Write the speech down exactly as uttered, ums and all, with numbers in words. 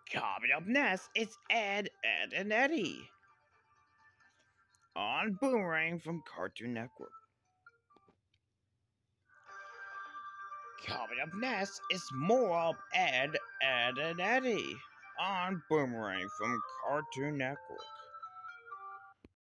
Coming up next, it's Ed, Ed, and Eddy on Boomerang from Cartoon Network. Coming up next, it's more of Ed, Ed, and Eddy on Boomerang from Cartoon Network.